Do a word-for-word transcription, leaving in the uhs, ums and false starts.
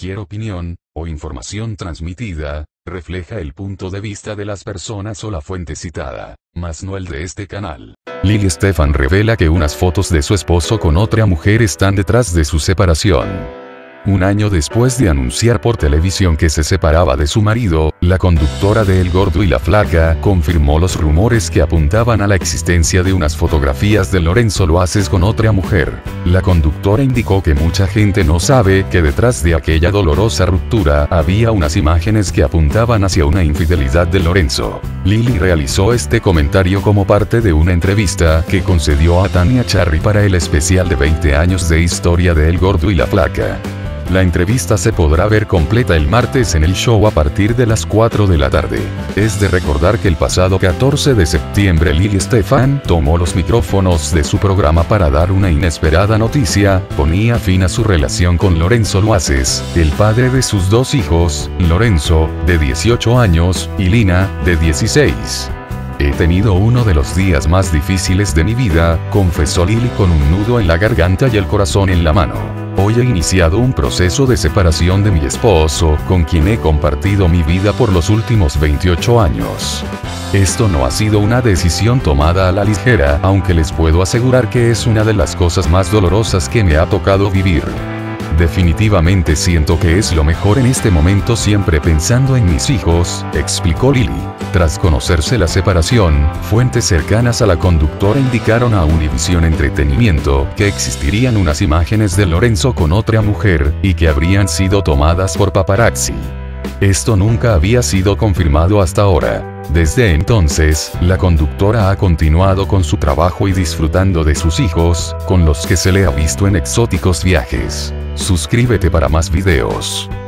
cualquier opinión, o información transmitida, refleja el punto de vista de las personas o la fuente citada, mas no el de este canal. Lily Stefan revela que unas fotos de su esposo con otra mujer están detrás de su separación. Un año después de anunciar por televisión que se separaba de su marido, la conductora de El Gordo y la Flaca confirmó los rumores que apuntaban a la existencia de unas fotografías de Lorenzo Loazes con otra mujer. La conductora indicó que mucha gente no sabe que detrás de aquella dolorosa ruptura había unas imágenes que apuntaban hacia una infidelidad de Lorenzo. Lily realizó este comentario como parte de una entrevista que concedió a Tania Charry para el especial de veinte años de historia de El Gordo y la Flaca. La entrevista se podrá ver completa el martes en el show a partir de las cuatro de la tarde. Es de recordar que el pasado catorce de septiembre Lily Stefan tomó los micrófonos de su programa para dar una inesperada noticia: ponía fin a su relación con Lorenzo Loazes, el padre de sus dos hijos, Lorenzo, de dieciocho años, y Lina, de dieciséis. He tenido uno de los días más difíciles de mi vida, confesó Lily con un nudo en la garganta y el corazón en la mano. Hoy he iniciado un proceso de separación de mi esposo, con quien he compartido mi vida por los últimos veintiocho años. Esto no ha sido una decisión tomada a la ligera, aunque les puedo asegurar que es una de las cosas más dolorosas que me ha tocado vivir. Definitivamente siento que es lo mejor en este momento, siempre pensando en mis hijos, explicó Lily. Tras conocerse la separación, fuentes cercanas a la conductora indicaron a Univision Entretenimiento que existirían unas imágenes de Lorenzo con otra mujer, y que habrían sido tomadas por paparazzi. Esto nunca había sido confirmado hasta ahora. Desde entonces, la conductora ha continuado con su trabajo y disfrutando de sus hijos, con los que se le ha visto en exóticos viajes. Suscríbete para más videos.